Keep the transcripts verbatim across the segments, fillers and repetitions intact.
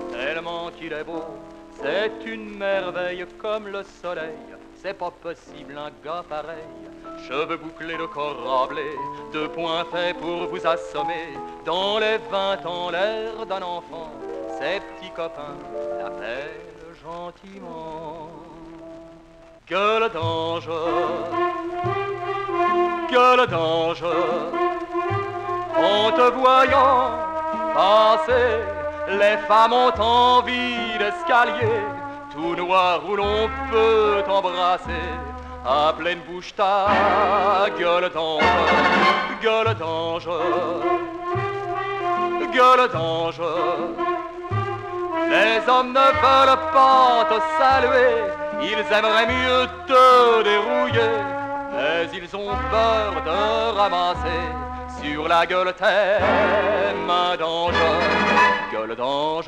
tellement qu'il est beau. C'est une merveille comme le soleil, c'est pas possible un gars pareil. Cheveux bouclés de corps rablés, deux poings faits pour vous assommer. Dans les vingt ans, l'air d'un enfant, ses petits copains l'appellent gentiment. Gueule d'ange, gueule d'ange, en te voyant passer, les femmes ont envie d'escalier tout noir où l'on peut t'embrasser. À pleine bouche ta gueule d'ange, gueule d'ange, gueule d'ange. Les hommes ne veulent pas te saluer, ils aimeraient mieux te dérouiller, mais ils ont peur de ramasser sur la gueule tes mains d'ange, gueule d'ange.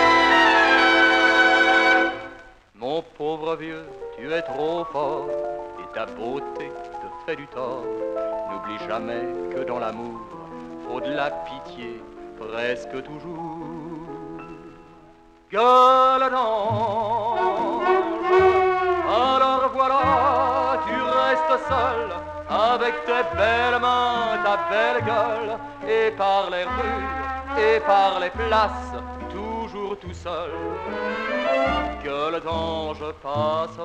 Mon pauvre vieux, tu es trop fort, et ta beauté te fait du tort. N'oublie jamais que dans l'amour, faut de la pitié presque toujours. Gueule d'ange, alors voilà, tu restes seul, avec tes belles mains, ta belle gueule, et par les rues, et par les places, toujours tout seul. Gueule d'ange passe.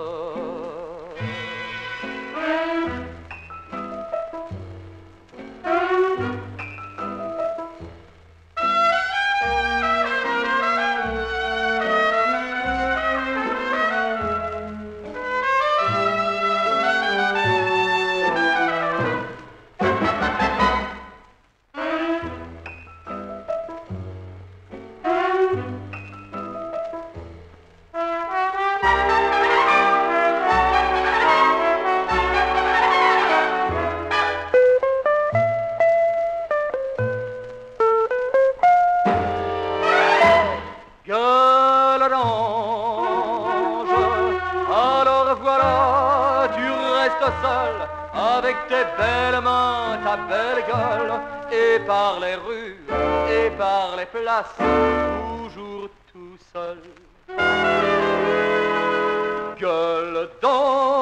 Gueule d'ange, alors voilà, tu restes seul, avec tes belles mains, ta belle gueule, et par les rues, et par les places, toujours tout seul. Gueule d'ange.